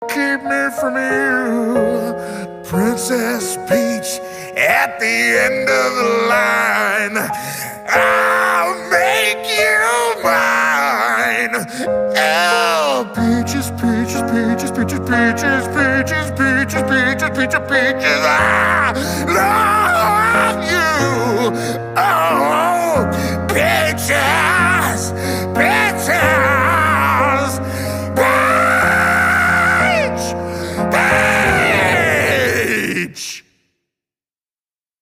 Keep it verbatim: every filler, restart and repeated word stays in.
keep me from you. Princess Peach at the end of the line. I'll make you mine. Oh, peaches, peaches, peaches, peaches, peaches, peaches, peaches, peaches, peaches, peaches. I love you. Oh.